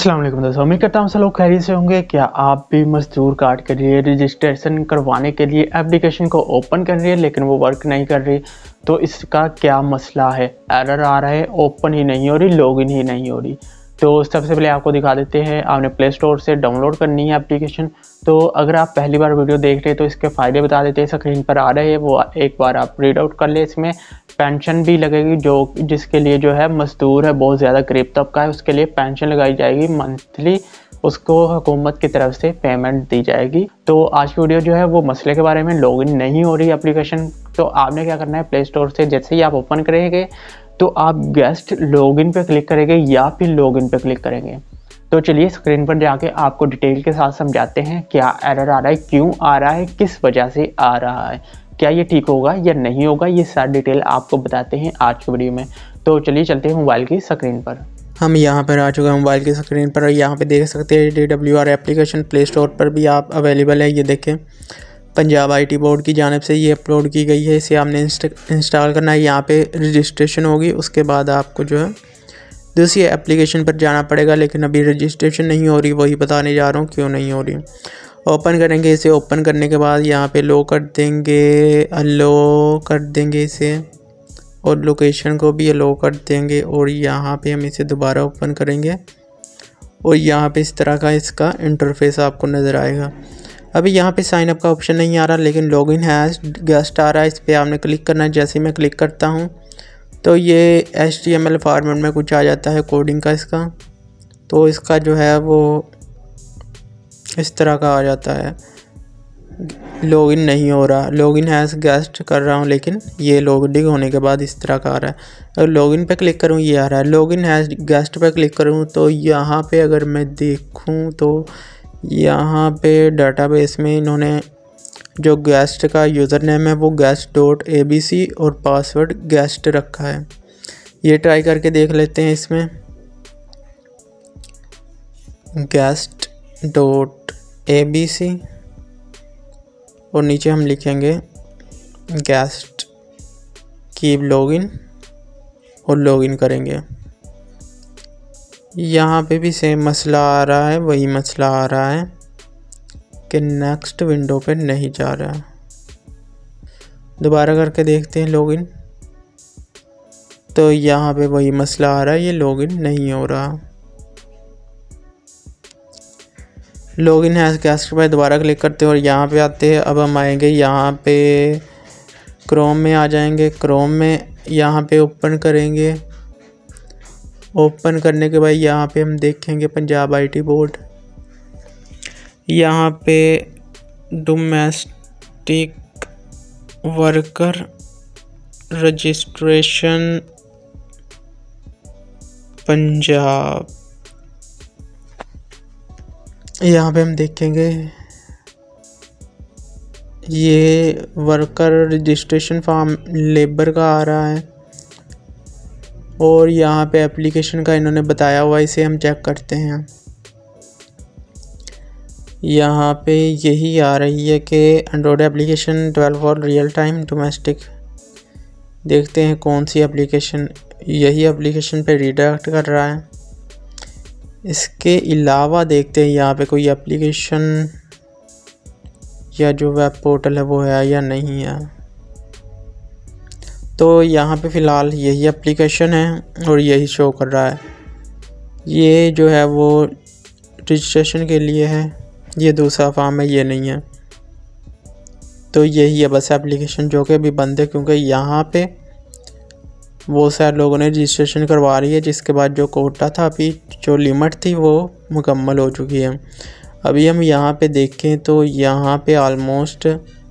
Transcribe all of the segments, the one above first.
अस्सलाम वालेकुम दोस्तों, उम्मीद करता हूँ सब लोग खैरियत से होंगे। क्या आप भी मजदूर कार्ड के लिए रजिस्ट्रेशन करवाने के लिए एप्लीकेशन को ओपन कर रही है लेकिन वो वर्क नहीं कर रही? तो इसका क्या मसला है? एरर आ रहा है, ओपन ही नहीं हो रही, लॉगिन ही नहीं हो रही। तो सबसे पहले आपको दिखा देते हैं, आपने प्ले स्टोर से डाउनलोड करनी है एप्लीकेशन। तो अगर आप पहली बार वीडियो देख रहे हैं तो इसके फ़ायदे बता देते हैं, स्क्रीन पर आ रहे हैं, वो एक बार आप रीड आउट कर ले। इसमें पेंशन भी लगेगी, जो जिसके लिए जो है मजदूर है, बहुत ज़्यादा गरीब तबका है, उसके लिए पेंशन लगाई जाएगी मंथली, उसको हुकूमत की तरफ से पेमेंट दी जाएगी। तो आज की वीडियो जो है वो मसले के बारे में, लॉगिन नहीं हो रही एप्लीकेशन। तो आपने क्या करना है, प्ले स्टोर से जैसे ही आप ओपन करेंगे तो आप गेस्ट लॉगिन पे क्लिक करेंगे या फिर लॉगिन पे क्लिक करेंगे। तो चलिए स्क्रीन पर जाके आपको डिटेल के साथ समझाते हैं क्या एरर आ रहा है, क्यों आ रहा है, किस वजह से आ रहा है, क्या ये ठीक होगा या नहीं होगा, ये सारी डिटेल आपको बताते हैं आज की वीडियो में। तो चलिए चलते हैं मोबाइल की स्क्रीन पर। हम यहाँ पर आ चुके हैं मोबाइल की स्क्रीन पर और यहाँ पे देख सकते हैं DWR एप्लीकेशन प्ले स्टोर पर भी आप अवेलेबल है। ये देखें, पंजाब IT बोर्ड की जानिब से ये अपलोड की गई है। इसे आपने इंस्टॉल करना है। यहाँ पे रजिस्ट्रेशन होगी, उसके बाद आपको जो है दूसरी एप्लीकेशन पर जाना पड़ेगा, लेकिन अभी रजिस्ट्रेशन नहीं हो रही, वही बताने जा रहा हूँ क्यों नहीं हो रही। ओपन करेंगे, इसे ओपन करने के बाद यहाँ पे लो कर देंगे, अलो कर देंगे इसे, और लोकेशन को भी अलो कर देंगे। और यहाँ पे हम इसे दोबारा ओपन करेंगे और यहाँ पे इस तरह का इसका इंटरफेस आपको नज़र आएगा। अभी यहाँ पे साइन अप का ऑप्शन नहीं आ रहा, लेकिन लॉगिन हैज़ गेस्ट आ रहा है। इस पर आपने क्लिक करना है। जैसे ही मैं क्लिक करता हूँ तो ये HTML फॉर्मेट में कुछ आ जाता है कोडिंग का इसका। तो इसका जो है वो इस तरह का आ जाता है, लॉगिन नहीं हो रहा, लॉगिन हैज़ गेस्ट कर रहा हूँ लेकिन ये लॉगिन होने के बाद इस तरह का आ रहा है। अगर लॉगिन पे क्लिक करूँ ये आ रहा है, लॉगिन हैज़ गेस्ट पे क्लिक करूँ तो यहाँ पे अगर मैं देखूँ तो यहाँ पे डाटाबेस में इन्होंने जो गेस्ट का यूज़र नेम है वो guest.abc और पासवर्ड गेस्ट रखा है। ये ट्राई करके देख लेते हैं। इसमें guest.abc और नीचे हम लिखेंगे गेस्ट कीप लॉगिन और लॉगिन करेंगे। यहाँ पे भी सेम मसला आ रहा है, वही मसला आ रहा है कि नेक्स्ट विंडो पे नहीं जा रहा। दोबारा करके देखते हैं लॉगिन, तो यहाँ पे वही मसला आ रहा है, ये लॉगिन नहीं हो रहा। लॉगिन हैज़ गेस्ट पे दोबारा क्लिक करते हैं और यहाँ पे आते हैं। अब हम आएंगे यहाँ पे क्रोम में, आ जाएंगे क्रोम में, यहाँ पे ओपन करेंगे। ओपन करने के बाद यहाँ पे हम देखेंगे पंजाब IT बोर्ड, यहाँ पे डोमेस्टिक वर्कर रजिस्ट्रेशन पंजाब, यहाँ पे हम देखेंगे ये वर्कर रजिस्ट्रेशन फॉर्म लेबर का आ रहा है और यहाँ पे एप्लीकेशन का इन्होंने बताया हुआ, इसे हम चेक करते हैं। यहाँ पे यही आ रही है कि android application 12 for real time domestic. देखते हैं कौन सी एप्लीकेशन, यही एप्लीकेशन पे रीडायरेक्ट कर रहा है। इसके अलावा देखते हैं यहाँ पे कोई एप्लीकेशन या जो वेब पोर्टल है वो है या नहीं है। तो यहाँ पे फ़िलहाल यही एप्लीकेशन है और यही शो कर रहा है। ये जो है वो रजिस्ट्रेशन के लिए है, ये दूसरा फॉर्म है, ये नहीं है। तो यही है बस एप्लीकेशन जो कि अभी बंद है, क्योंकि यहाँ पे वो सारे लोगों ने रजिस्ट्रेशन करवा रही है, जिसके बाद जो कोटा था, अभी जो लिमिट थी वो मुकम्मल हो चुकी है। अभी हम यहाँ पे देखें तो यहाँ पे आलमोस्ट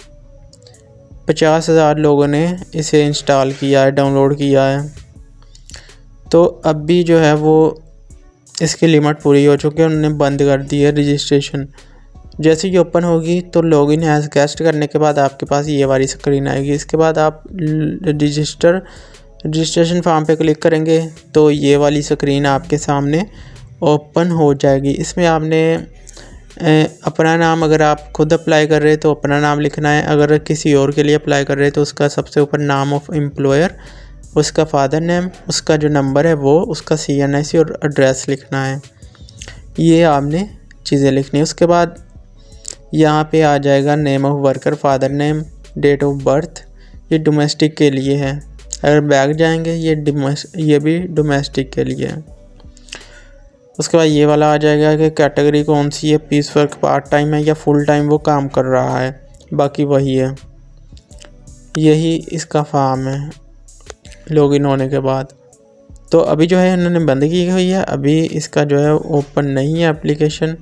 50,000 लोगों ने इसे इंस्टॉल किया है, डाउनलोड किया है। तो अभी जो है वो इसकी लिमिट पूरी हो चुकी है, उन्होंने बंद कर दी है रजिस्ट्रेशन। जैसे ही ओपन होगी तो लॉगिन हैज़ गेस्ट करने के बाद आपके पास ये वाली स्क्रीन आएगी। इसके बाद आप रजिस्ट्रेशन फॉर्म पे क्लिक करेंगे तो ये वाली स्क्रीन आपके सामने ओपन हो जाएगी। इसमें आपने अपना नाम, अगर आप खुद अप्लाई कर रहे हैं तो अपना नाम लिखना है, अगर किसी और के लिए अप्लाई कर रहे हैं तो उसका सबसे ऊपर नाम ऑफ एम्प्लॉयर, उसका फादर नेम, उसका जो नंबर है वो, उसका CNIC और एड्रेस लिखना है। ये आपने चीज़ें लिखनी है। उसके बाद यहाँ पे आ जाएगा name of worker, father name, date of birth, ये डोमेस्टिक के लिए है। अगर बैक जाएंगे ये भी डोमेस्टिक के लिए है। उसके बाद ये वाला आ जाएगा कि कैटेगरी कौन सी है, पीस वर्क, पार्ट टाइम है या फुल टाइम वो काम कर रहा है, बाकी वही है। यही इसका फॉर्म है लॉगिन होने के बाद। तो अभी जो है इन्होंने बंद की हुई है, अभी इसका जो है ओपन नहीं है एप्लीकेशन,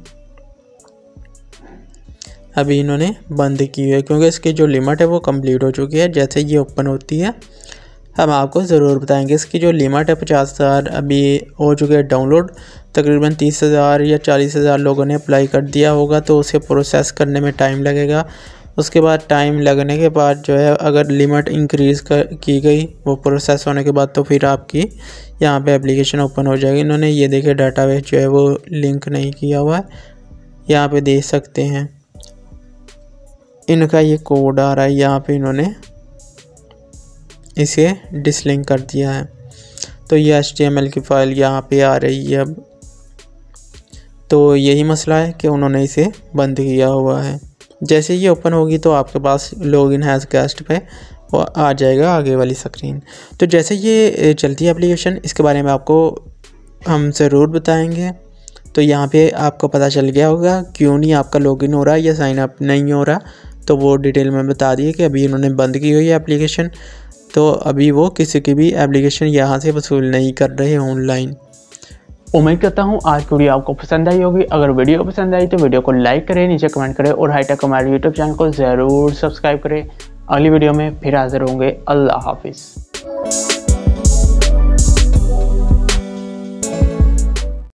अभी इन्होंने बंद की हुई है क्योंकि इसकी जो लिमिट है वो कंप्लीट हो चुकी है। जैसे ये ओपन होती है हम आपको ज़रूर बताएंगे। इसकी जो लिमिट है 50,000 अभी हो चुके हैं डाउनलोड, तकरीबन 30,000 या 40,000 लोगों ने अप्लाई कर दिया होगा, तो उसे प्रोसेस करने में टाइम लगेगा। उसके बाद टाइम लगने के बाद जो है अगर लिमिट इंक्रीज़ की गई वो प्रोसेस होने के बाद, तो फिर आपकी यहाँ पे एप्लीकेशन ओपन हो जाएगी। इन्होंने ये देखे डाटाबेस जो है वो लिंक नहीं किया हुआ है, यहाँ पे देख सकते हैं इनका ये कोड आ रहा है, यहाँ पे इन्होंने इसे डिसलिंक कर दिया है। तो ये HTML की फ़ाइल यहाँ पे आ रही है अब। तो यही मसला है कि उन्होंने इसे बंद किया हुआ है। जैसे ये ओपन होगी तो आपके पास लॉगिन हैज़ गेस्ट पे वो आ जाएगा आगे वाली स्क्रीन। तो जैसे ये चलती है एप्लीकेशन, इसके बारे में आपको हम ज़रूर बताएंगे। तो यहाँ पे आपको पता चल गया होगा क्यों नहीं आपका लॉगिन हो रहा है या साइन अप नहीं हो रहा, तो वो डिटेल में बता दिए कि अभी इन्होंने बंद की हुई है एप्लीकेशन। तो अभी वो किसी की भी एप्लीकेशन यहाँ से वसूल नहीं कर रहे ऑनलाइन। उम्मीद करता हूँ आज की वीडियो आपको पसंद आई होगी। अगर वीडियो पसंद आई तो वीडियो को लाइक करें, नीचे कमेंट करें और हाईटेक हमारे यूट्यूब चैनल को ज़रूर सब्सक्राइब करें। अगली वीडियो में फिर हाजिर होंगे। अल्लाह हाफिज़।